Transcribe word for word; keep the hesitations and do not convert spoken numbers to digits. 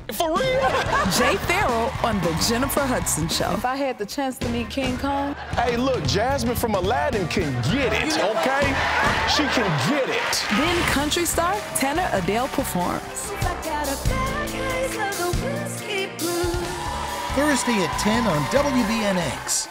For real? Jay Pharoah on the Jennifer Hudson Show. If I had the chance to meet King Kong. Hey, look, Jasmine from Aladdin can get it, okay? She can get it. Then country star tenor Adell performs. Thursday at ten on W B N X.